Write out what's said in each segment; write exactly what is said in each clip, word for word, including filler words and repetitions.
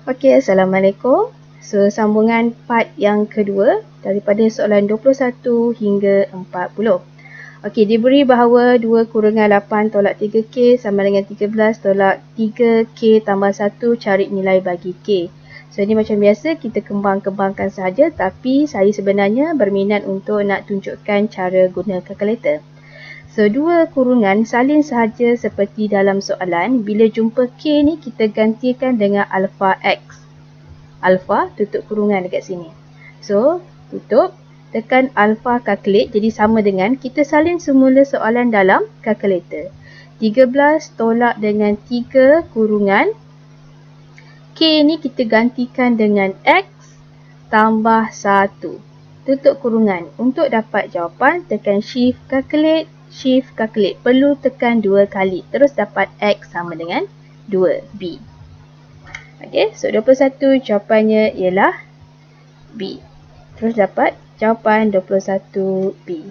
Okey, Assalamualaikum. So, sambungan part yang kedua daripada soalan dua puluh satu hingga empat puluh. Okey, diberi bahawa dua kurungan lapan tolak tiga K sama dengan tiga belas tolak tiga K tambah satu, cari nilai bagi K. So, ini macam biasa kita kembang-kembangkan sahaja, tapi saya sebenarnya berminat untuk nak tunjukkan cara guna kalkulator. So, dua kurungan salin sahaja seperti dalam soalan. Bila jumpa K ni, kita gantikan dengan alpha X. Alpha, tutup kurungan dekat sini. So, tutup, tekan alpha calculate. Jadi, sama dengan kita salin semula soalan dalam kalkulator. tiga belas tolak dengan tiga kurungan. K ni kita gantikan dengan X tambah satu. Tutup kurungan. Untuk dapat jawapan, tekan shift calculate. Shift calculate. Perlu tekan dua kali. Terus dapat X sama dengan dua B. Okey, so dua puluh satu jawapannya ialah B. Terus dapat jawapan dua puluh satu B.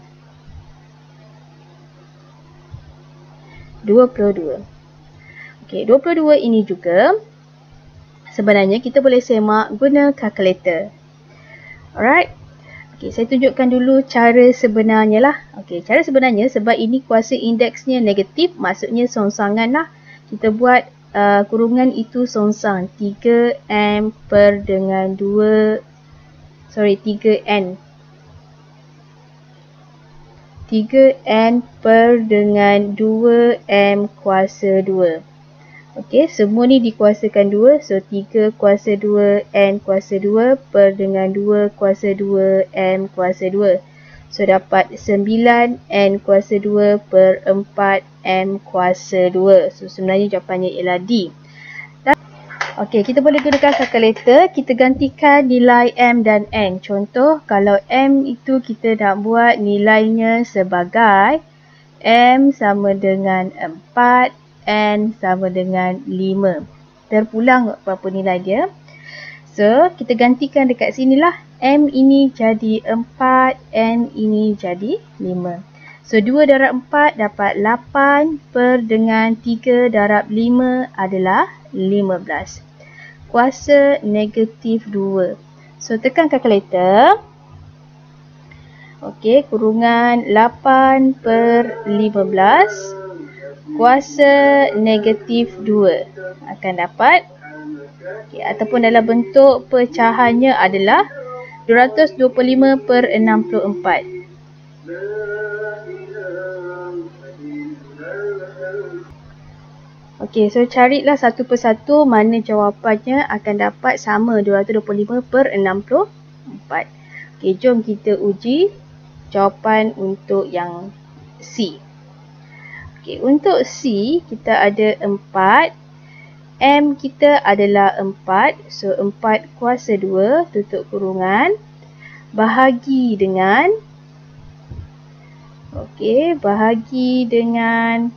dua puluh dua. Okey, dua puluh dua ini juga sebenarnya kita boleh semak guna kalkulator. Alright. Okey, saya tunjukkan dulu cara sebenarnya lah. Okey, cara sebenarnya sebab ini kuasa indeksnya negatif, maksudnya songsangan lah. Kita buat uh, kurungan itu songsang. tiga M per dengan dua, sorry, tiga N. tiga N per dengan dua M kuasa dua. Okey, semua ni dikuasakan dua. So, tiga kuasa dua N kuasa dua per dengan dua kuasa dua M kuasa dua. So, dapat sembilan N kuasa dua per empat M kuasa dua. So, sebenarnya jawapannya ialah D. Okey, kita boleh gunakan kalkulator. Kita gantikan nilai M dan N. Contoh, kalau M itu kita nak buat nilainya sebagai M sama dengan empat, N sama dengan lima. Terpulang berapa nilai dia. So, kita gantikan dekat sinilah. M ini jadi empat, N ini jadi lima. So, dua darab empat dapat lapan per dengan tiga darab lima adalah lima belas. Kuasa negatif dua. So, tekan kalkulator. Okey, kurungan lapan per lima belas. Kuasa negatif dua akan dapat, okay, ataupun dalam bentuk pecahannya adalah dua ratus dua puluh lima per enam puluh empat. Okey, so carilah satu persatu mana jawapannya akan dapat sama dua ratus dua puluh lima per enam puluh empat. Okey, jom kita uji jawapan untuk yang C. Okay, untuk C, kita ada empat. M kita adalah empat. So, empat kuasa dua, tutup kurungan. Bahagi dengan, okay, bahagi dengan,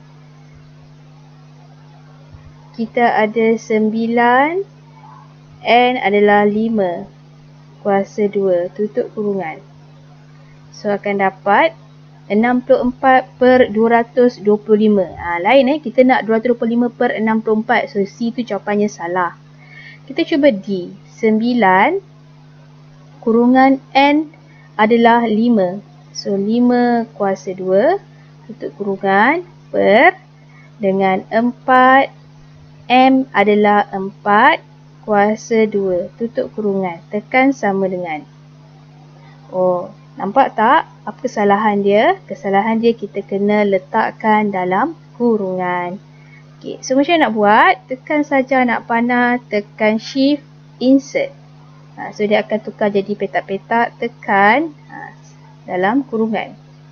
kita ada sembilan. N adalah lima. Kuasa dua, tutup kurungan. So, akan dapat enam puluh empat per dua ratus dua puluh lima. Ha, lain eh. Kita nak dua ratus dua puluh lima per enam puluh empat. So, C tu jawapannya salah. Kita cuba D. sembilan kurungan N adalah lima. So, lima kuasa dua. Tutup kurungan. Per. Dengan empat. M adalah empat. Kuasa dua. Tutup kurungan. Tekan sama dengan. Oh. Nampak tak apa kesalahan dia? Kesalahan dia kita kena letakkan dalam kurungan. Okay, so macam nak buat? Tekan saja nak panah, tekan shift, insert. Ha, so dia akan tukar jadi petak-petak, tekan ha, dalam kurungan.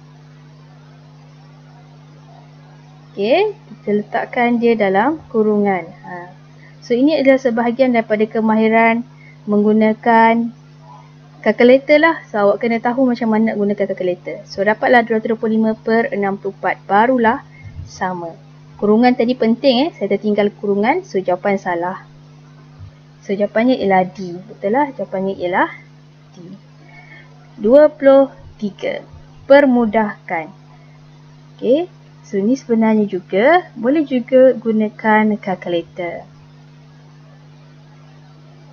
Okay, kita letakkan dia dalam kurungan. Ha. So ini adalah sebahagian daripada kemahiran menggunakan kalkulator lah. So, awak kena tahu macam mana nak gunakan kalkulator. So, dapatlah dua ratus dua puluh lima per enam puluh empat. Barulah sama. Kurungan tadi penting eh. Saya tertinggal kurungan. So, jawapan salah. So, jawapannya ialah D. Betul lah? Jawapannya ialah D. dua puluh tiga. Permudahkan. Okay. So, ni sebenarnya juga boleh juga gunakan kalkulator.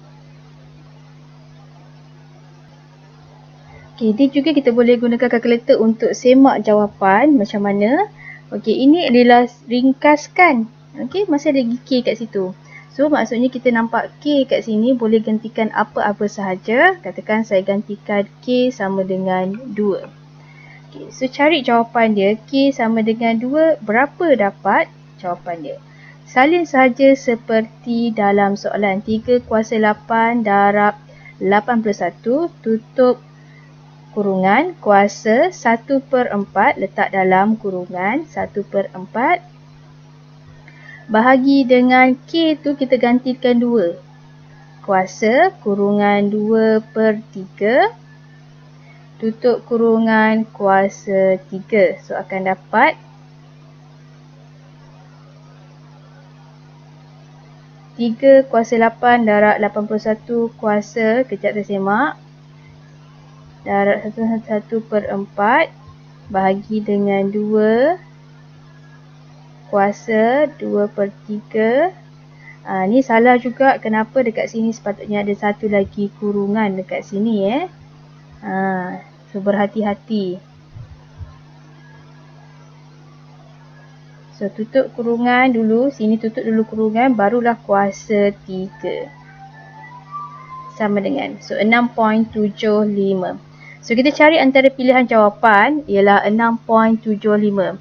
Okey, dia juga kita boleh gunakan kalkulator untuk semak jawapan macam mana. Okey, ini adalah ringkaskan. Okey, masih ada K kat situ. So, maksudnya kita nampak K kat sini boleh gantikan apa-apa sahaja. Katakan saya gantikan K sama dengan dua. Okey, so cari jawapan dia. K sama dengan dua, berapa dapat jawapan dia? Salin sahaja seperti dalam soalan. tiga kuasa lapan darab lapan puluh satu tutup kurungan kuasa satu per empat letak dalam kurungan satu per empat bahagi dengan K tu kita gantikan dua. Kuasa kurungan dua per tiga tutup kurungan kuasa tiga. So akan dapat tiga kuasa lapan darab lapan puluh satu kuasa, kejap saya semak, darab satu per empat bahagi dengan dua kuasa dua per tiga. Ha, ni salah juga. Kenapa dekat sini sepatutnya ada satu lagi kurungan dekat sini eh. Ha, so berhati-hati. So tutup kurungan dulu. Sini tutup dulu kurungan. Barulah kuasa tiga. Sama dengan. So enam perpuluhan tujuh lima. So kita cari antara pilihan jawapan ialah enam perpuluhan tujuh lima.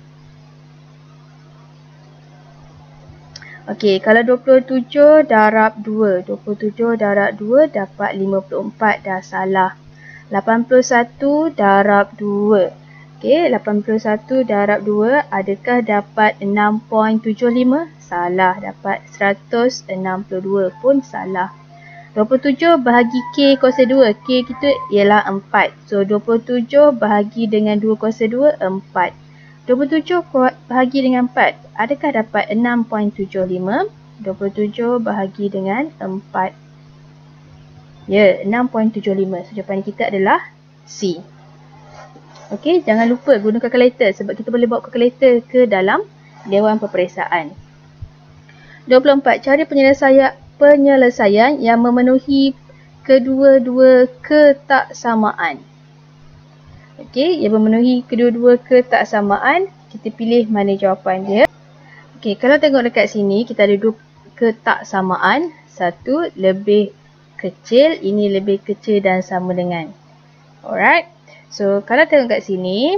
Okey, kalau dua puluh tujuh darab dua. dua puluh tujuh darab dua dapat lima puluh empat. Dah salah. lapan puluh satu darab dua. Okey, lapan puluh satu darab dua. Adakah dapat enam perpuluhan tujuh lima? Salah. Dapat seratus enam puluh dua pun salah. dua puluh tujuh bahagi K kuasa dua. K kita ialah empat. So, dua puluh tujuh bahagi dengan dua kuasa dua, empat. dua puluh tujuh bahagi dengan empat. Adakah dapat enam perpuluhan tujuh lima? dua puluh tujuh bahagi dengan empat. Ya, enam perpuluhan tujuh lima. So, jawapan kita adalah C. Okey, jangan lupa guna kalkulator sebab kita boleh bawa kalkulator ke dalam Dewan Peperiksaan. dua puluh empat. Cari penyelesaian penyelesaian yang memenuhi kedua-dua ketaksamaan. Okey, yang memenuhi kedua-dua ketaksamaan, kita pilih mana jawapan dia. Okey, kalau tengok dekat sini, kita ada dua ketaksamaan. Satu lebih kecil, ini lebih kecil dan sama dengan. Alright. So, kalau tengok kat sini.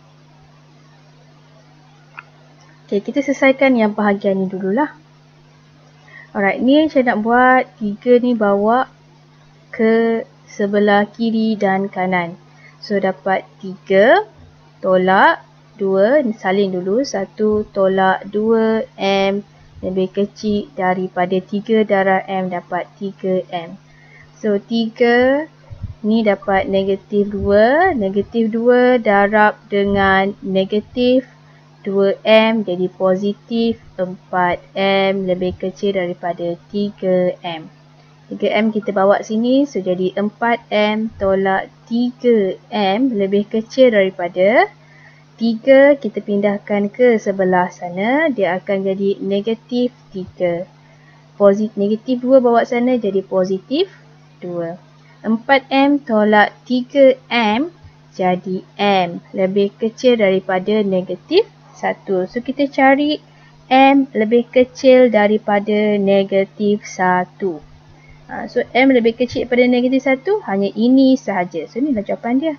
Okey, kita selesaikan yang bahagian ni dululah. Alright, ni saya nak buat tiga ni bawa ke sebelah kiri dan kanan. So, dapat tiga tolak dua, salin dulu. satu tolak dua M lebih kecil daripada tiga darab M dapat tiga M. So, tiga ni dapat negatif dua. Negatif dua darab dengan negatif dua M jadi positif empat M lebih kecil daripada tiga M. tiga M kita bawa sini, so jadi empat M tolak tiga M lebih kecil daripada tiga, kita pindahkan ke sebelah sana, dia akan jadi negatif tiga. Positif, negatif dua bawa sana jadi positif dua. empat M tolak tiga M jadi M lebih kecil daripada negatif satu. So kita cari M lebih kecil daripada negatif satu. Ha, so M lebih kecil daripada negatif satu, hanya ini sahaja. So inilah jawapan dia.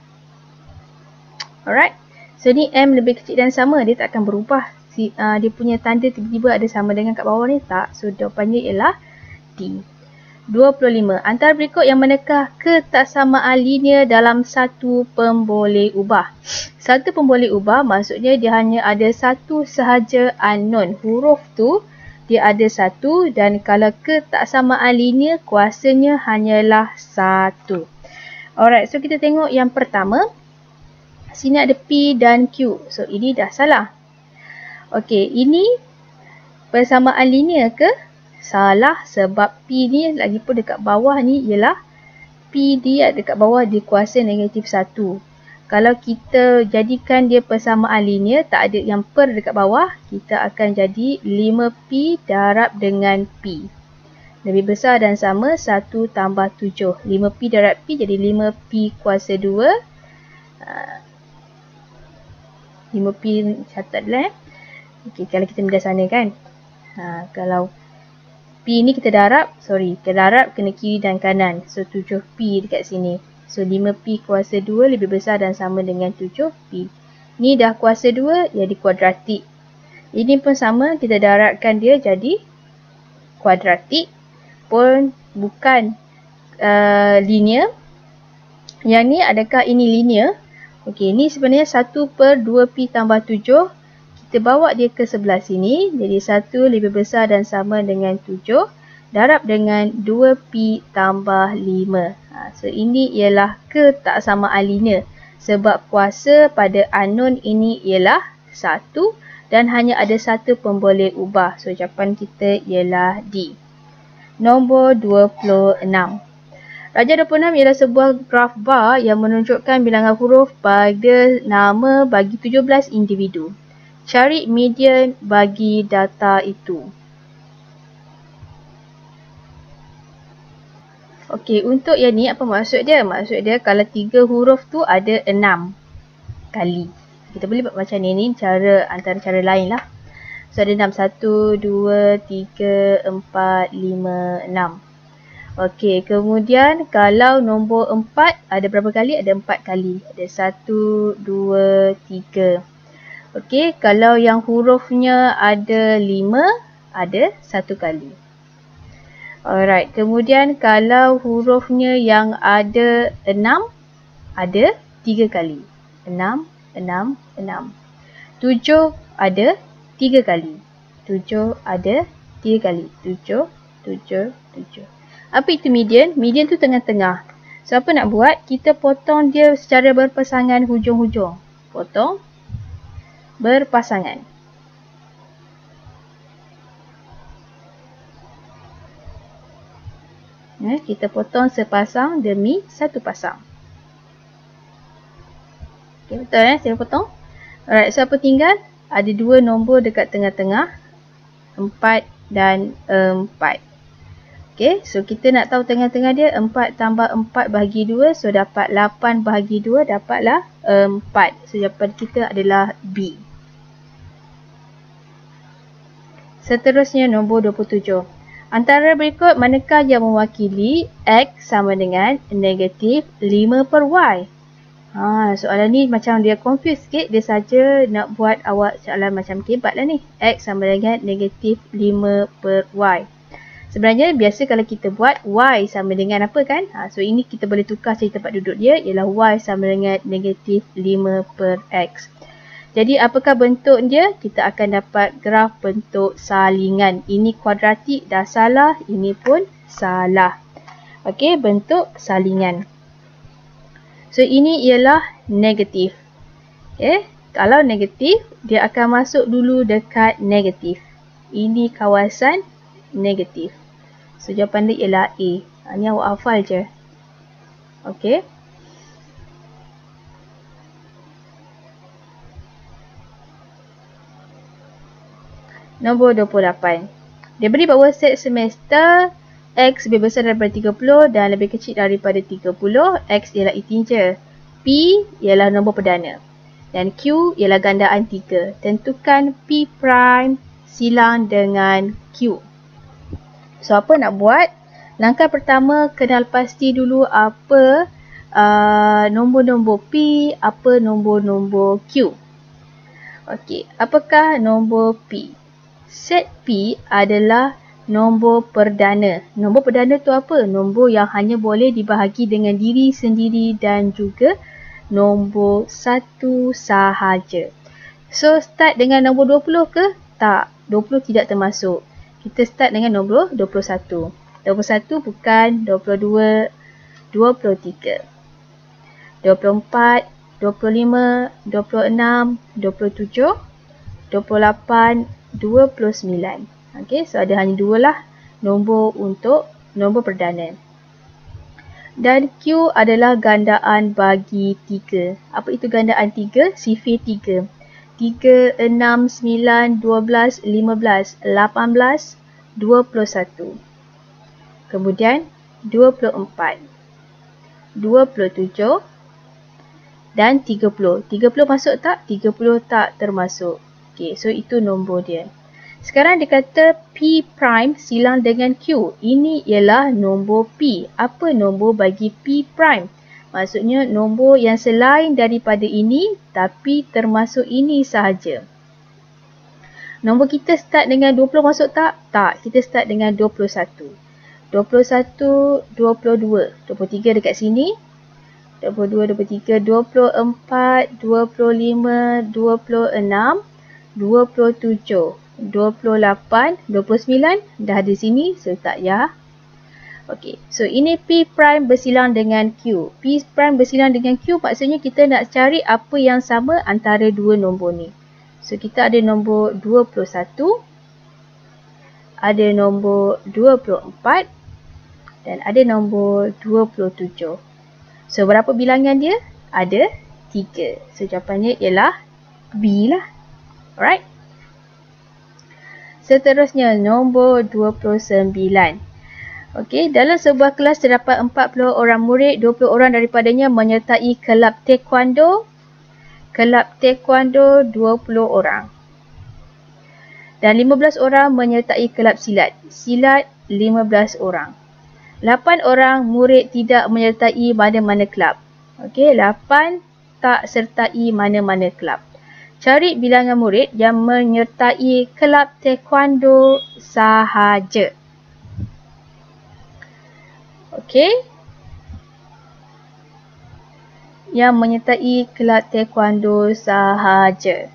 Alright. So ni M lebih kecil dan sama, dia tak akan berubah. Si, uh, dia punya tanda tiba-tiba ada sama dengan kat bawah ni, tak. So jawapannya ialah D. dua puluh lima. Antara berikut yang manakah ketaksamaan linear dalam satu pemboleh ubah? Satu pemboleh ubah maksudnya dia hanya ada satu sahaja unknown. Huruf tu dia ada satu, dan kalau ketaksamaan linear kuasanya hanyalah satu. Alright, so kita tengok yang pertama. Sini ada P dan Q. So ini dah salah. Okey, ini persamaan linear ke? Salah, sebab P ni lagipun dekat bawah ni ialah P dia dekat bawah dia kuasa negatif satu. Kalau kita jadikan dia persamaan linear, tak ada yang per dekat bawah, kita akan jadi lima P darab dengan P. Lebih besar dan sama, satu tambah tujuh. lima P darab P jadi lima P kuasa dua. Ha, lima pi catat dulu eh. Okey, kalau kita pindah sana kan. Ha, kalau pi ni kita darab, sorry, kita darab kena kiri dan kanan. So tujuh pi dekat sini. So lima pi kuasa dua lebih besar dan sama dengan tujuh pi. Ni dah kuasa dua jadi kuadratik. Ini pun sama, kita darabkan dia jadi kuadratik. Pun bukan uh, linear. Yang ni adakah ini linear? Okey, ni sebenarnya satu per dua pi tambah tujuh. Kita bawa dia ke sebelah sini. Jadi satu lebih besar dan sama dengan tujuh. Darab dengan dua pi tambah lima. Ha, so ini ialah ketaksamaan linear. Sebab kuasa pada unknown ini ialah satu. Dan hanya ada satu pemboleh ubah. So jawapan kita ialah D. Nombor dua puluh enam. Darjah dua puluh enam ialah sebuah graf bar yang menunjukkan bilangan huruf pada nama bagi tujuh belas individu. Cari median bagi data itu. Okey, untuk yang ni apa maksud dia? Maksud dia kalau tiga huruf tu ada enam kali. Kita boleh buat macam ni, ni cara antara cara lain lah. So ada enam. satu, dua, tiga, empat, lima, enam. Okey, kemudian kalau nombor empat ada berapa kali? Ada empat kali. Ada satu, dua, tiga. Okey, kalau yang hurufnya ada lima, ada satu kali. Alright, kemudian kalau hurufnya yang ada enam, ada tiga kali. enam, enam, enam. tujuh ada tiga kali. tujuh ada tiga kali. tujuh, tujuh, tujuh. Apa itu median? Median tu tengah-tengah. So, apa nak buat? Kita potong dia secara berpasangan hujung-hujung. Potong berpasangan. Eh, kita potong sepasang demi satu pasang. Okay, betul eh? Saya potong. Alright, so apa tinggal? Ada dua nombor dekat tengah-tengah. empat dan empat. Okay, so kita nak tahu tengah-tengah dia empat tambah empat bahagi dua. So dapat lapan bahagi dua, dapatlah empat. So jawapan kita adalah B. Seterusnya nombor dua puluh tujuh. Antara berikut manakah yang mewakili X sama dengan negatif lima per Y? Ha, soalan ni macam dia confuse sikit. Dia saja nak buat awak soalan macam kebat lah ni. X sama dengan negatif lima per Y. Sebenarnya biasa kalau kita buat Y sama dengan apa kan? Ha, so ini kita boleh tukar cari tempat duduk dia. Ialah Y sama dengan negatif lima per X. Jadi apakah bentuk dia? Kita akan dapat graf bentuk salingan. Ini kuadratik dah salah. Ini pun salah. Okey, bentuk salingan. So ini ialah negatif. Okay. Kalau negatif, dia akan masuk dulu dekat negatif. Ini kawasan negatif. So jawapan dia ialah A. Ha, ni awak hafal je. Okey. Nombor dua puluh lapan. Dia beri bahawa set semester X lebih besar daripada tiga puluh dan lebih kecil daripada tiga puluh. X ialah integer. P ialah nombor perdana. Dan Q ialah gandaan tiga. Tentukan P prime silang dengan Q. So, apa nak buat? Langkah pertama, kenal pasti dulu apa uh, nombor-nombor P, apa nombor-nombor Q. Okey, apakah nombor P? Set P adalah nombor perdana. Nombor perdana tu apa? Nombor yang hanya boleh dibahagi dengan diri sendiri dan juga nombor satu sahaja. So, start dengan nombor dua puluh ke? Tak, dua puluh tidak termasuk. Kita start dengan nombor dua puluh satu. dua puluh satu bukan, dua puluh dua, dua puluh tiga, dua puluh empat, dua puluh lima, dua puluh enam, dua puluh tujuh, dua puluh lapan, dua puluh sembilan. Okey, so ada hanya dua lah nombor untuk nombor perdana. Dan Q adalah gandaan bagi tiga. Apa itu gandaan tiga? Sifir tiga. tiga, enam, sembilan, dua belas, lima belas, lapan belas, dua puluh satu. Kemudian dua puluh empat, dua puluh tujuh, dan tiga puluh. tiga puluh masuk tak? tiga puluh tak termasuk. Okey, so itu nombor dia. Sekarang dia kata P prime silang dengan Q. Ini ialah nombor P. Apa nombor bagi P prime? Maksudnya nombor yang selain daripada ini tapi termasuk ini sahaja. Nombor kita start dengan dua puluh masuk tak? Tak. Kita start dengan dua puluh satu. dua puluh satu, dua puluh dua. dua puluh tiga dekat sini. dua puluh dua, dua puluh tiga, dua puluh empat, dua puluh lima, dua puluh enam, dua puluh tujuh, dua puluh lapan, dua puluh sembilan. Dah di sini, so tak ya. Okey, so ini P prime bersilang dengan Q. P prime bersilang dengan Q maksudnya kita nak cari apa yang sama antara dua nombor ni. So kita ada nombor dua puluh satu, ada nombor dua puluh empat dan ada nombor dua puluh tujuh. So berapa bilangan dia? Ada tiga. So jawapannya ialah B lah. Alright. Seterusnya nombor dua puluh sembilan. Okey, dalam sebuah kelas terdapat empat puluh orang murid, dua puluh orang daripadanya menyertai kelab taekwondo. Kelab taekwondo dua puluh orang. Dan lima belas orang menyertai kelab silat. Silat lima belas orang. lapan orang murid tidak menyertai mana-mana kelab. Okey, lapan tak sertai mana-mana kelab. Cari bilangan murid yang menyertai kelab taekwondo sahaja. Okey. Yang menyertai kelab taekwondo sahaja.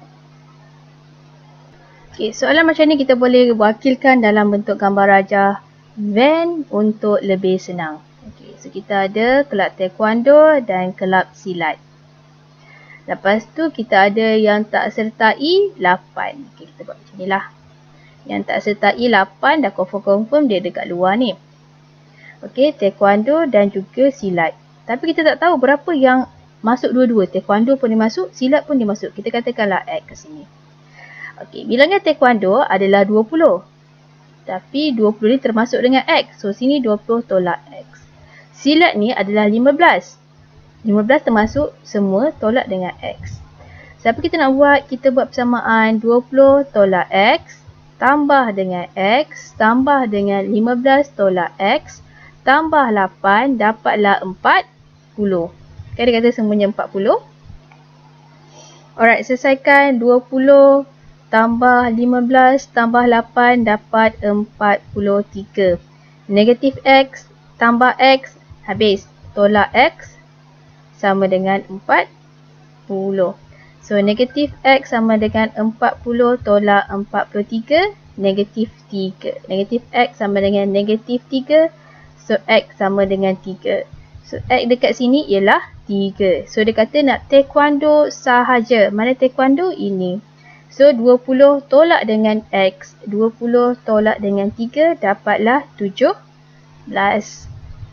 Okey, soalan macam ni kita boleh wakilkan dalam bentuk gambar rajah Venn untuk lebih senang. Okey, so kita ada kelab taekwondo dan kelab silat. Lepas tu kita ada yang tak sertai lapan. Okey, kita buat macam ni lah. Yang tak sertai lapan dah confirm-confirm dia dekat luar ni. Okey, taekwondo dan juga silat. Tapi kita tak tahu berapa yang masuk dua-dua. Taekwondo pun dia masuk, silat pun dia masuk. Kita katakanlah X kat sini. Okey, bilangan taekwondo adalah dua puluh. Tapi dua puluh ni termasuk dengan X. So sini dua puluh tolak X. Silat ni adalah lima belas. lima belas termasuk semua tolak dengan X. So apa kita nak buat? Kita buat persamaan dua puluh tolak X tambah dengan X tambah dengan lima belas tolak X tambah lapan, dapatlah empat puluh. Kan dia kata semuanya empat puluh. Alright, selesaikan dua puluh tambah lima belas tambah lapan dapat empat puluh tiga. Negatif X tambah X habis. Tolak X sama dengan empat puluh. So negatif X sama dengan empat puluh tolak empat puluh tiga. Negatif tiga. Negatif X sama dengan negatif tiga. So X sama dengan tiga. So X dekat sini ialah tiga. So dia kata nak taekwondo sahaja. Mana taekwondo? Ini. So dua puluh tolak dengan X. dua puluh tolak dengan tiga dapatlah tujuh belas.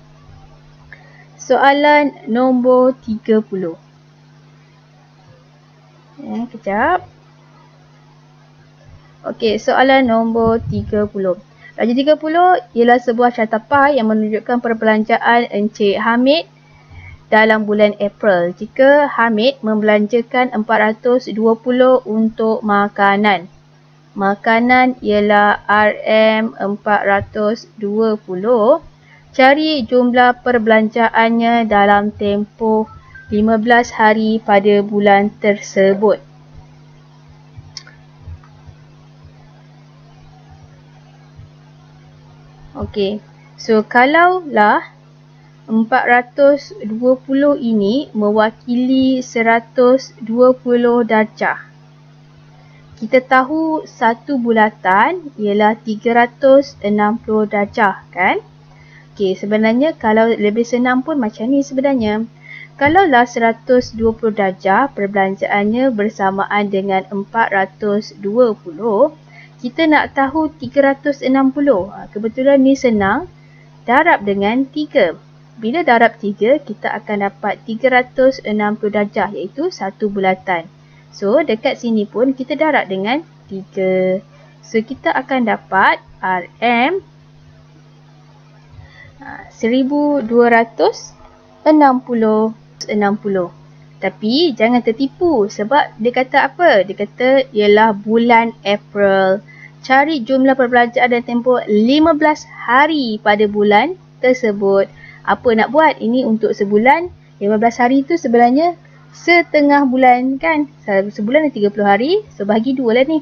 Soalan nombor tiga puluh. Eh, kejap. Okey, soalan nombor tiga puluh. Darjah tiga puluh ialah sebuah carta pie yang menunjukkan perbelanjaan Encik Hamid dalam bulan April. Jika Hamid membelanjakan empat ratus dua puluh untuk makanan. Makanan ialah R M empat ratus dua puluh. Cari jumlah perbelanjaannya dalam tempoh lima belas hari pada bulan tersebut. Okey, so kalaulah empat ratus dua puluh ini mewakili seratus dua puluh darjah. Kita tahu satu bulatan ialah tiga ratus enam puluh darjah, kan? Okey, sebenarnya kalau lebih senang pun macam ni sebenarnya. Kalaulah seratus dua puluh darjah perbelanjaannya bersamaan dengan empat ratus dua puluh, kita nak tahu tiga ratus enam puluh. Kebetulan ni senang. Darab dengan tiga. Bila darab tiga, kita akan dapat tiga ratus enam puluh darjah iaitu satu bulatan. So, dekat sini pun kita darab dengan tiga. So, kita akan dapat R M seribu dua ratus enam puluh. Tapi jangan tertipu sebab dia kata apa? Dia kata ialah bulan April. Cari jumlah perbelanjaan dan tempoh lima belas hari pada bulan tersebut. Apa nak buat? Ini untuk sebulan. lima belas hari tu sebenarnya setengah bulan kan? Sebulan ada tiga puluh hari. So bahagi dua lah ni.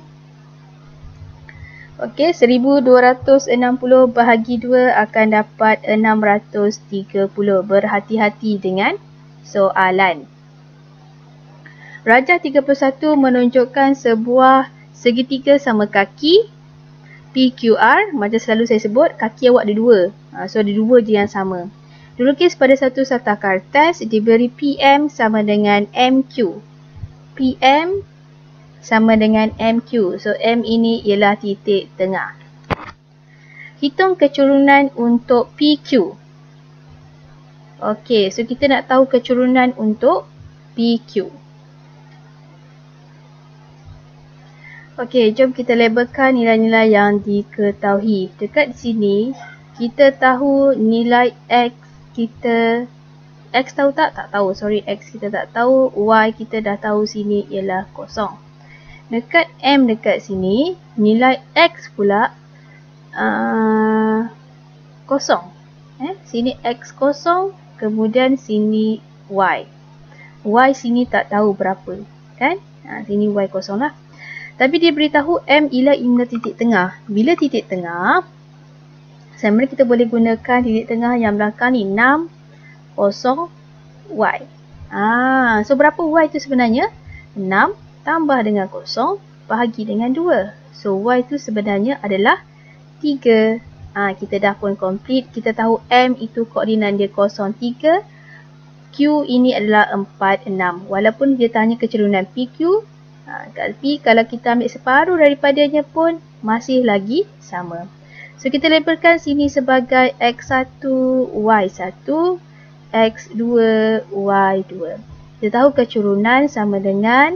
Okey, seribu dua ratus enam puluh bahagi dua akan dapat enam ratus tiga puluh. Berhati-hati dengan soalan. Rajah tiga puluh satu menunjukkan sebuah segitiga sama kaki P Q R. Macam selalu saya sebut, kaki awak ada dua. Ha, so ada dua je yang sama. Dilukis pada satu satah kertas, diberi P M sama dengan M Q. P M sama dengan M Q. So M ini ialah titik tengah. Hitung kecurunan untuk P Q. Okey, so kita nak tahu kecurunan untuk P Q. Okey, jom kita labelkan nilai-nilai yang diketahui. Dekat sini, kita tahu nilai X kita. X tahu tak? Tak tahu. Sorry, X kita tak tahu. Y kita dah tahu sini ialah kosong. Dekat M dekat sini, nilai X pula uh, kosong. Eh, sini X kosong, kemudian sini Y. Y sini tak tahu berapa. Kan? Ha, sini Y kosong lah. Tapi dia beritahu M ialah ialah titik tengah. Bila titik tengah, sebenarnya kita boleh gunakan titik tengah yang belakang ni enam, kosong, Y. Ah, so berapa Y itu sebenarnya? enam tambah dengan kosong bahagi dengan dua. So Y itu sebenarnya adalah tiga. Ah, kita dah pun complete. Kita tahu M itu koordinat dia kosong, tiga. Q ini adalah empat, enam. Walaupun dia tanya kecurunan P Q, Ha, tapi kalau kita ambil separuh daripadanya pun masih lagi sama. So kita labelkan sini sebagai X satu, Y satu, X dua, Y dua. Kita tahu kecurunan sama dengan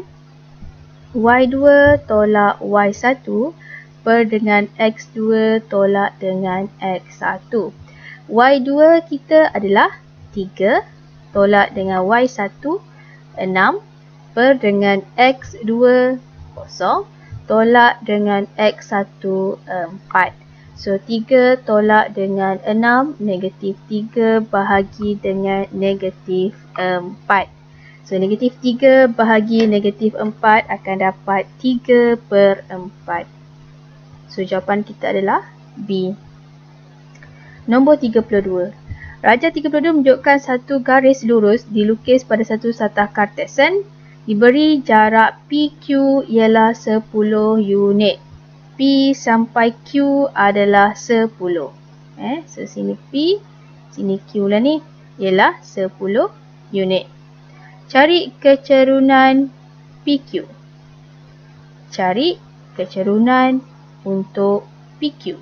Y dua tolak Y satu per dengan X dua tolak dengan X satu. Y dua kita adalah tiga tolak dengan Y satu, enam. Per dengan X dua, kosong, tolak dengan X satu, empat. So, tiga tolak dengan enam, negatif tiga bahagi dengan negatif empat. So, negatif tiga bahagi negatif empat akan dapat tiga per empat. So, jawapan kita adalah B. Nombor tiga puluh dua. Rajah tiga puluh dua menunjukkan satu garis lurus dilukis pada satu satah Cartesian. Diberi jarak P Q ialah sepuluh unit. P sampai Q adalah sepuluh. Eh, so sini P, sini Q lah ni, ialah sepuluh unit. Cari kecerunan P Q. Cari kecerunan untuk P Q.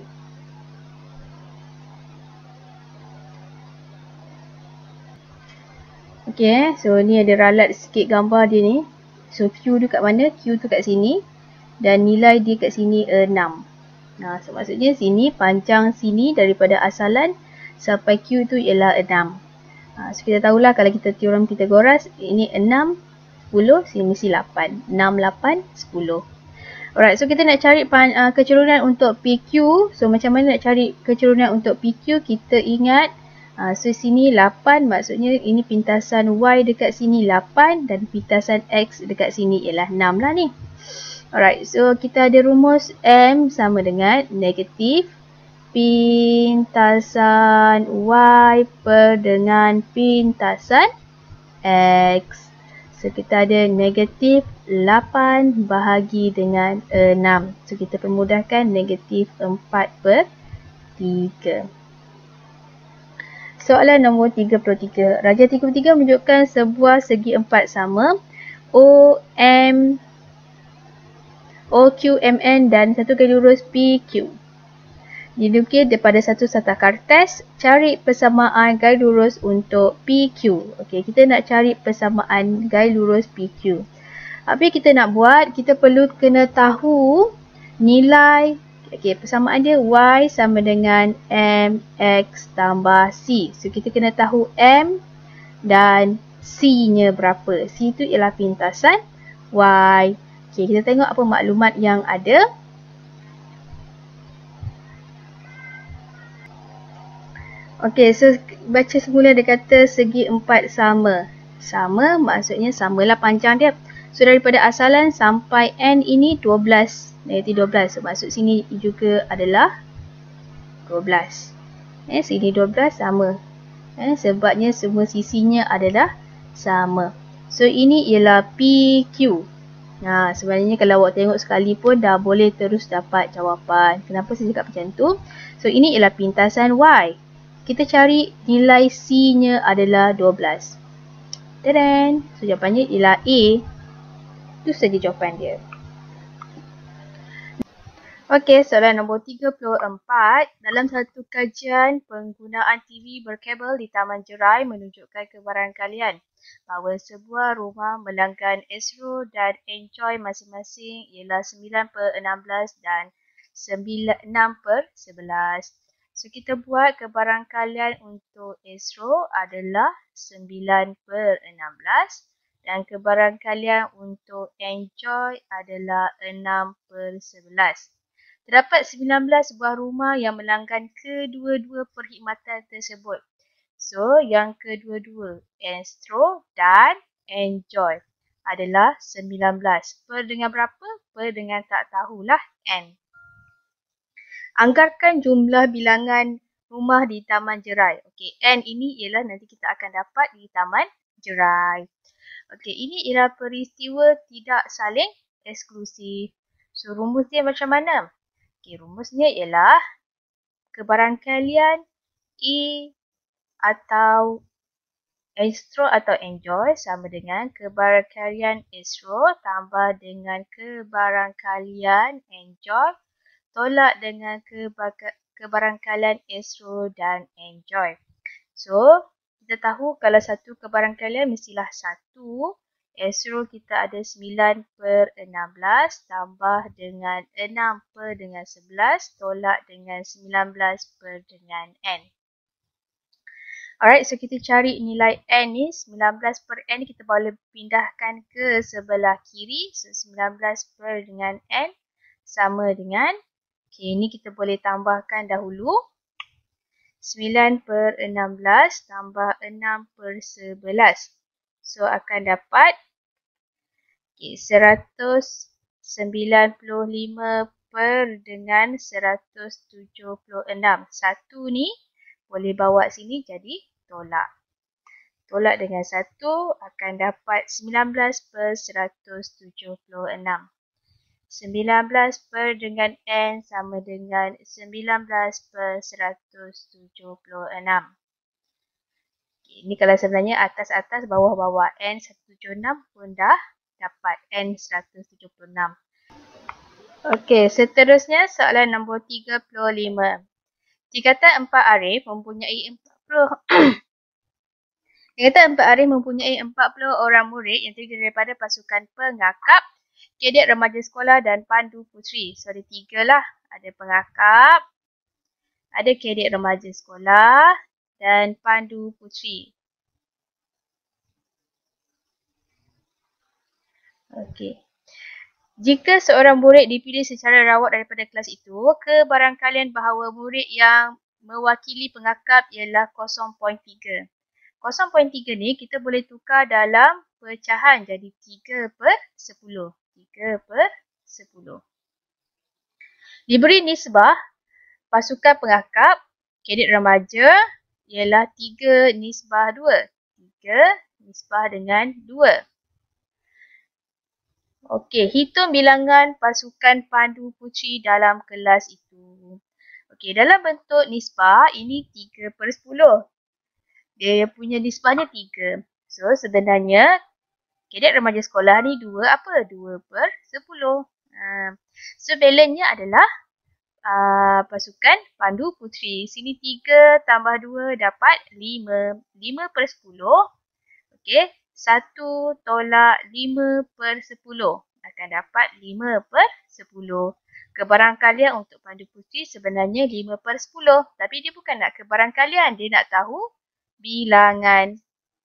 Okey, eh. So ni ada ralat sikit gambar dia ni. So Q tu kat mana? Q tu kat sini. Dan nilai dia kat sini enam. Nah, so maksudnya sini panjang sini daripada asalan sampai Q tu ialah enam. Ha, so kita tahulah kalau kita teorem Pythagoras, ini enam, sepuluh, sini mesti lapan. enam, lapan, sepuluh. Alright, so kita nak cari uh, kecerunan untuk P Q. So macam mana nak cari kecerunan untuk P Q? Kita ingat Uh, so sini lapan, maksudnya ini pintasan Y dekat sini lapan dan pintasan X dekat sini ialah enam lah ni. Alright, so kita ada rumus M sama dengan negatif pintasan Y per dengan pintasan X. So kita ada negatif lapan bahagi dengan enam. So kita permudahkan negatif empat per tiga. Soalan nombor tiga puluh tiga. Rajah tiga puluh tiga menunjukkan sebuah segi empat sama O, M, O, Q, M, N dan satu garis lurus P, Q. Dilukis daripada satu satah kertas. Cari persamaan garis lurus untuk P, Q. Okey, kita nak cari persamaan garis lurus P, Q. Apa yang kita nak buat? Kita perlu kena tahu nilai. Okey, persamaan dia Y sama dengan M X tambah C. So, kita kena tahu M dan C-nya berapa. C itu ialah pintasan Y. Okey, kita tengok apa maklumat yang ada. Okey, so baca semula dia kata segi empat sama. Sama maksudnya samalah panjang dia. So daripada asalan sampai N ini dua belas. Negatif dua belas. So maksud sini juga adalah dua belas. Eh, sini dua belas sama. Eh, sebabnya semua sisinya adalah sama. So ini ialah P Q. Nah, sebenarnya kalau awak tengok sekali pun dah boleh terus dapat jawapan. Kenapa saya cakap macam tu? So ini ialah pintasan Y. Kita cari nilai C-nya adalah dua belas. Tadaan! So jawapannya ialah A. Itu saja jawapan dia. Okey, soalan nombor tiga puluh empat. Dalam satu kajian penggunaan T V berkabel di Taman Jerai menunjukkan kebarangkalian bahawa sebuah rumah melanggan Astro dan Enjoy masing-masing ialah sembilan per enam belas dan enam per sebelas. So kita buat kebarangkalian untuk Astro adalah sembilan per enam belas dan kebarangkalian untuk Enjoy adalah enam per sebelas. Terdapat sembilan belas buah rumah yang melanggan kedua-dua perkhidmatan tersebut. So, yang kedua-dua, Astro dan Enjoy adalah sembilan belas. Per dengan berapa? Per dengan tak tahulah N. Anggarkan jumlah bilangan rumah di Taman Jerai. Okey, N ini ialah nanti kita akan dapat di Taman Jerai. Okey, ini ialah peristiwa tidak saling eksklusif. So, rumus dia macam mana? Okey, rumusnya ialah kebarangkalian A atau Astro atau Enjoy sama dengan kebarangkalian Astro tambah dengan kebarangkalian Enjoy tolak dengan kebarangkalian Astro dan Enjoy. So, kita tahu kalau satu kebarangkalian mestilah satu. Astro kita ada sembilan per enam belas tambah dengan enam per dengan sebelas tolak dengan sembilan belas per dengan N. Alright, so kita cari nilai N ni. sembilan belas per N kita boleh pindahkan ke sebelah kiri. So, sembilan belas per dengan N sama dengan, okay, ni kita boleh tambahkan dahulu. sembilan per enam belas tambah enam per sebelas. So, akan dapat okay, seratus sembilan puluh lima per dengan seratus tujuh puluh enam. Satu ni boleh bawa sini jadi tolak. Tolak dengan satu akan dapat sembilan belas per seratus tujuh puluh enam. sembilan belas per dengan N sama dengan sembilan belas per seratus tujuh puluh enam. Okay, ini kalau sebenarnya atas-atas bawah-bawah N seratus tujuh puluh enam pun dah dapat N seratus tujuh puluh enam. Okey, seterusnya soalan nombor tiga puluh lima. Tingkatan empat arif mempunyai empat puluh Tingkatan empat arif mempunyai empat puluh orang murid yang terdiri daripada pasukan pengakap, kadet remaja sekolah dan pandu puteri. So ada tiga lah. Ada pengakap, ada kadet remaja sekolah dan pandu puteri. Okey. Jika seorang murid dipilih secara rawat daripada kelas itu, kebarangkalian bahawa murid yang mewakili pengakap ialah kosong perpuluhan tiga. kosong perpuluhan tiga ni kita boleh tukar dalam pecahan jadi tiga per sepuluh. tiga per sepuluh. Diberi nisbah pasukan pengakap, kadet remaja ialah tiga nisbah dua. tiga nisbah dengan dua. Okey, hitung bilangan pasukan pandu puteri dalam kelas itu. Okey, dalam bentuk nisbah, ini tiga per sepuluh. Dia punya nisbahnya tiga. So, sebenarnya, kadet remaja sekolah ni dua apa? dua per sepuluh. Uh, so, balance-nya adalah uh, pasukan pandu puteri. Sini tiga tambah dua dapat lima. lima per sepuluh. Okey. satu tolak lima per sepuluh. Akan dapat lima per sepuluh. Kebarangkalian untuk pandu puteri sebenarnya lima per sepuluh. Tapi dia bukan nak kebarangkalian. Dia nak tahu bilangan.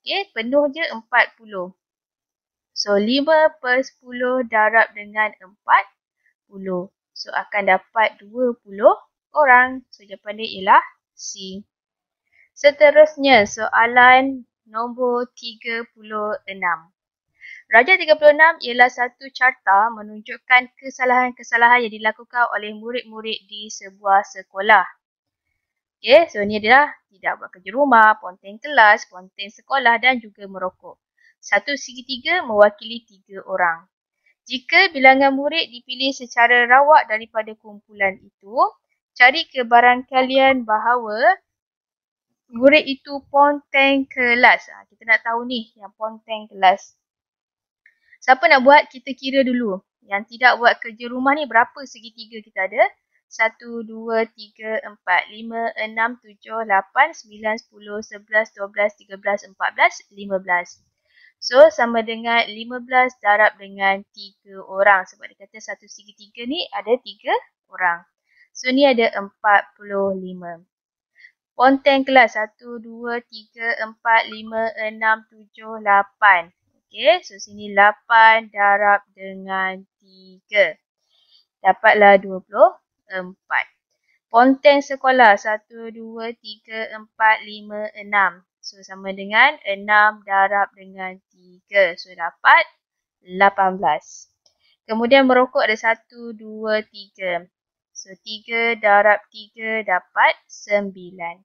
Okey, penuh je empat puluh. So, lima per sepuluh darab dengan empat puluh. So, akan dapat dua puluh orang. So, jawapan dia ialah C. Seterusnya, soalan nombor tiga puluh enam. Raja tiga puluh enam ialah satu carta menunjukkan kesalahan-kesalahan yang dilakukan oleh murid-murid di sebuah sekolah. Okay, so ni adalah tidak buat kerja rumah, ponteng kelas, ponteng sekolah dan juga merokok. Satu segitiga mewakili tiga orang. Jika bilangan murid dipilih secara rawak daripada kumpulan itu, cari kebarangkalian bahawa murid itu ponteng kelas. Ha, kita nak tahu ni yang ponteng kelas. Siapa nak buat? Kita kira dulu. Yang tidak buat kerja rumah ni berapa segitiga kita ada? satu, dua, tiga, empat, lima, enam, tujuh, lapan, sembilan, sepuluh, sebelas, dua belas, tiga belas, empat belas, lima belas. So, sama dengan lima belas darab dengan tiga orang. Sebab dia kata satu segitiga ni ada tiga orang. So, ni ada empat puluh lima. Ponteng kelas satu, dua, tiga, empat, lima, enam, tujuh, lapan. Okey, so sini lapan darab dengan tiga. Dapatlah dua puluh empat. Ponteng sekolah satu, dua, tiga, empat, lima, enam. So sama dengan enam darab dengan tiga. So dapat lapan belas. Kemudian merokok ada satu, dua, tiga. So tiga darab tiga dapat sembilan.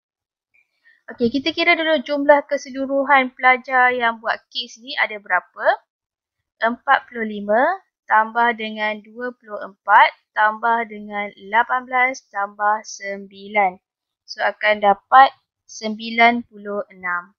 Okey, kita kira dulu jumlah keseluruhan pelajar yang buat kes ni ada berapa? empat puluh lima tambah dengan dua puluh empat tambah dengan lapan belas tambah sembilan. So akan dapat sembilan puluh enam.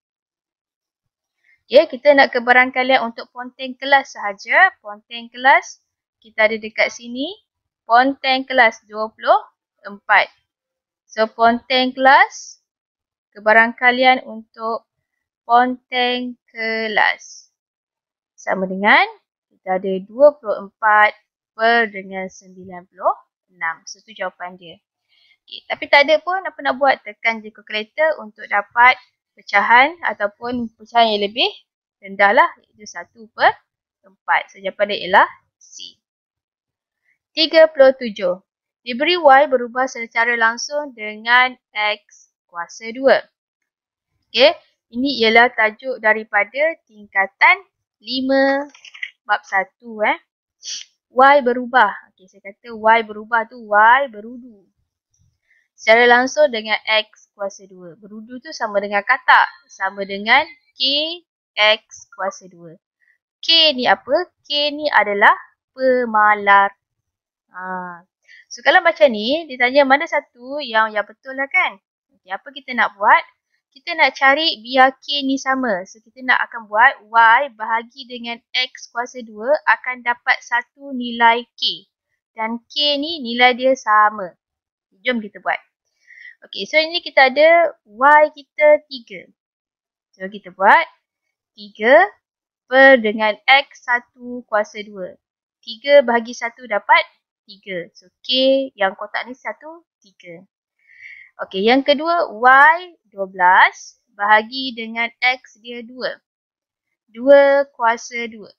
Okey, kita nak kebarangkalian untuk ponteng kelas sahaja. Ponteng kelas kita ada dekat sini. Ponteng kelas dua puluh empat. So ponteng kelas, kebarangkalian untuk ponteng kelas sama dengan kita ada dua puluh empat per dengan sembilan puluh enam. So, itu jawapan dia. Okay, tapi tak ada pun apa nak buat. Tekan je calculator untuk dapat pecahan ataupun pecahan yang lebih rendah lah. Iaitu satu per empat. So, jawapan dia ialah C. tiga puluh tujuh. Diberi Y berubah secara langsung dengan X kuasa dua. Okay, ini ialah tajuk daripada tingkatan lima bab satu. Eh. Y berubah. Okay, saya kata Y berubah tu Y berudu. Secara langsung dengan X kuasa dua. Berudu tu sama dengan katak. Sama dengan K X kuasa dua. K ni apa? K ni adalah pemalar. Ha. So, kalau macam ni, dia tanya mana satu yang yang betul lah kan? Okay, apa kita nak buat? Kita nak cari biar K ni sama. So, kita nak akan buat Y bahagi dengan X kuasa dua akan dapat satu nilai K. Dan K ni nilai dia sama. Jom kita buat. Okey, so ini kita ada Y kita tiga. So, kita buat tiga per dengan X satu kuasa dua. tiga bahagi satu dapat tiga. So, K yang kotak ni satu, tiga. Okey, yang kedua Y dua belas bahagi dengan X dia dua. dua kuasa dua.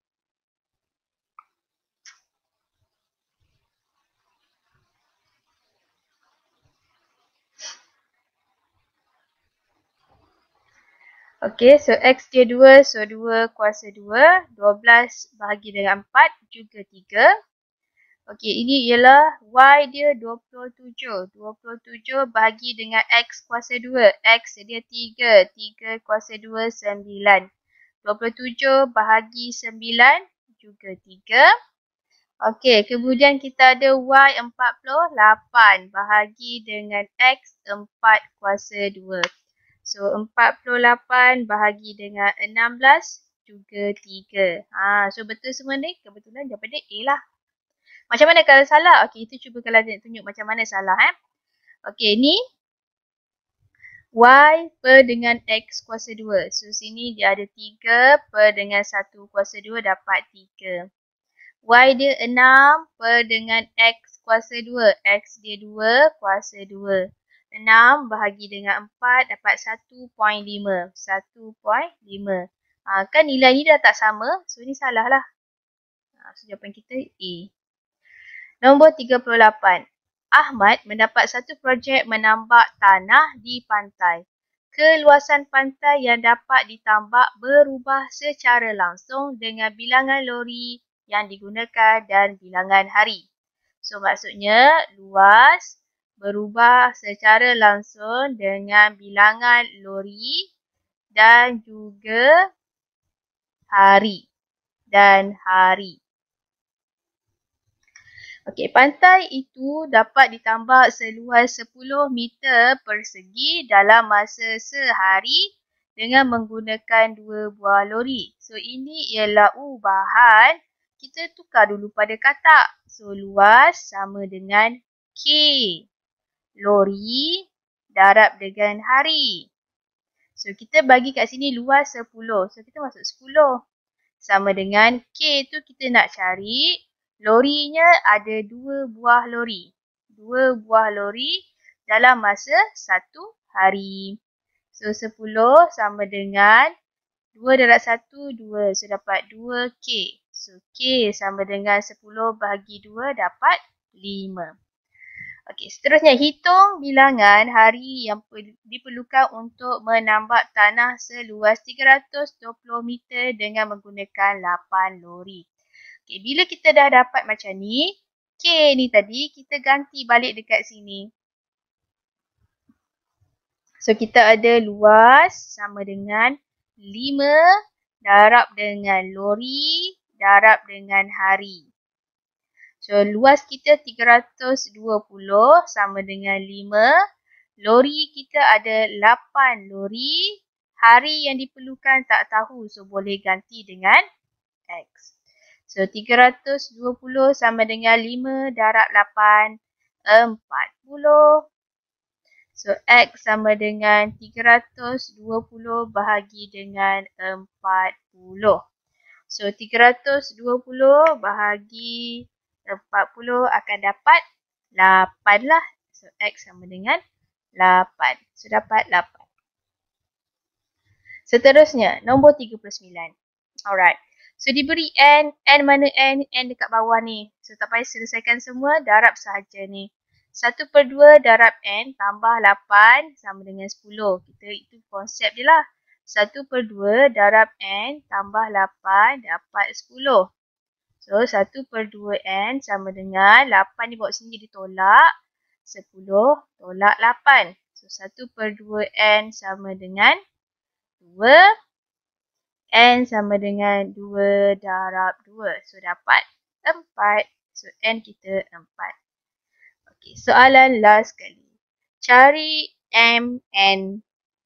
Okey, so X dia dua, so dua kuasa dua. dua belas bahagi dengan empat juga tiga. Okey, ini ialah Y dia dua puluh tujuh. dua puluh tujuh bahagi dengan X kuasa dua. X dia tiga. tiga kuasa dua, sembilan. dua puluh tujuh bahagi sembilan juga tiga. Okey, kemudian kita ada Y empat puluh lapan bahagi dengan X empat kuasa dua. So, empat puluh lapan bahagi dengan enam belas juga tiga. Ha, so, betul semua ni? Kebetulan jawapan dia A lah. Macam mana kalau salah? Okey, itu cuba kalau tunjuk macam mana salah. Eh? Okey, ni Y per dengan X kuasa dua. So, sini dia ada tiga per dengan satu kuasa dua dapat tiga. Y dia enam per dengan X kuasa dua. X dia dua kuasa dua. enam bahagi dengan empat dapat satu perpuluhan lima. satu perpuluhan lima. Ha, kan nilai ni dah tak sama. So ni salah lah. Ha, so jawapan kita A. Nombor tiga puluh lapan. Ahmad mendapat satu projek menambak tanah di pantai. Keluasan pantai yang dapat ditambak berubah secara langsung dengan bilangan lori yang digunakan dan bilangan hari. So maksudnya luas berubah secara langsung dengan bilangan lori dan juga hari. Dan hari. Okey, pantai itu dapat ditambak seluas sepuluh meter persegi dalam masa sehari dengan menggunakan dua buah lori. So, ini ialah ubahan. Kita tukar dulu pada katak. So, luas sama dengan K. Lori darab dengan hari. So, kita bagi kat sini luas sepuluh. So, kita masuk sepuluh. Sama dengan K tu kita nak cari. Lorinya ada dua buah lori. Dua buah lori dalam masa satu hari. So, sepuluh sama dengan dua darab satu, dua. So, dapat dua K. So, K sama dengan sepuluh bahagi dua dapat lima. Okey, seterusnya hitung bilangan hari yang diperlukan untuk menambak tanah seluas tiga ratus dua puluh meter dengan menggunakan lapan lori. Okay, bila kita dah dapat macam ni, K ni tadi kita ganti balik dekat sini. So, kita ada luas sama dengan lima darab dengan lori darab dengan hari. So, luas kita tiga ratus dua puluh sama dengan lima. Lori kita ada lapan lori. Hari yang diperlukan tak tahu. So, boleh ganti dengan X. So, tiga ratus dua puluh sama dengan lima darab lapan, empat puluh. So, X sama dengan tiga ratus dua puluh bahagi dengan empat puluh. So, tiga ratus dua puluh bahagi empat puluh akan dapat lapan lah. So, X sama dengan lapan. So, dapat lapan. Seterusnya, nombor tiga puluh sembilan. Alright. So, diberi N. N mana N? N dekat bawah ni. So, tak payah selesaikan semua. Darab sahaja ni. satu per dua darab N tambah lapan sama dengan sepuluh. Kita itu konsep je lah. satu per dua darab N tambah lapan dapat sepuluh. So, satu per dua N sama dengan lapan ni bawa sini ditolak. sepuluh tolak lapan. So, satu per dua N sama dengan dua. N sama dengan dua darab dua. So, dapat empat. So, N kita empat. Okey, soalan last sekali. Cari M N.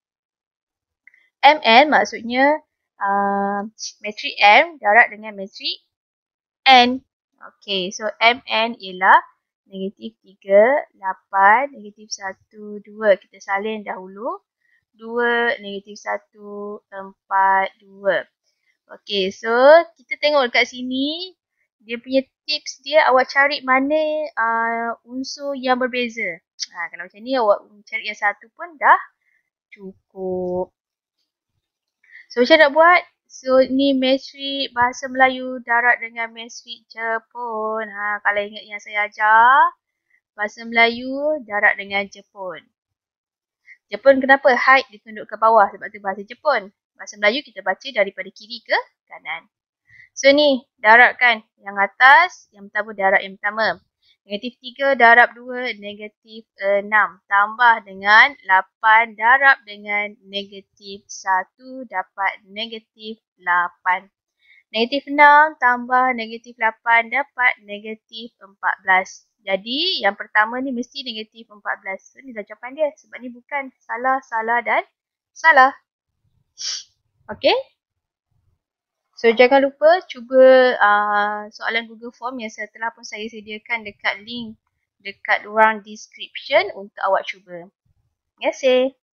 M N maksudnya uh, matrik M darab dengan matrik N. Okey, so M N ialah negatif tiga, lapan, negatif satu, dua. Kita salin dahulu. dua, negatif satu, empat, dua. Okey, so kita tengok dekat sini. Dia punya tips dia, awak cari mana uh, unsur yang berbeza. Ha, kalau macam ni, awak cari yang satu pun dah cukup. So, macam nak buat? So, ni matrik bahasa Melayu darab dengan matrik Jepun. Ha, kalau ingat yang saya ajar, bahasa Melayu darab dengan Jepun. Jepun kenapa? Height ditunduk ke bawah sebab tu bahasa Jepun. Bahasa Melayu kita baca daripada kiri ke kanan. So ni, darabkan yang atas, yang pertama darab yang pertama. Negatif tiga darab dua, negatif enam. Tambah dengan lapan darab dengan negatif satu dapat negatif lapan. Negatif enam tambah negatif lapan dapat negatif empat belas. Jadi, yang pertama ni mesti negatif empat belas. So, ni dah jawapan dia. Sebab ni bukan salah, salah dan salah. Okay? So, jangan lupa cuba uh, soalan Google Form yang setelah pun saya sediakan dekat link dekat ruang description untuk awak cuba. Terima kasih.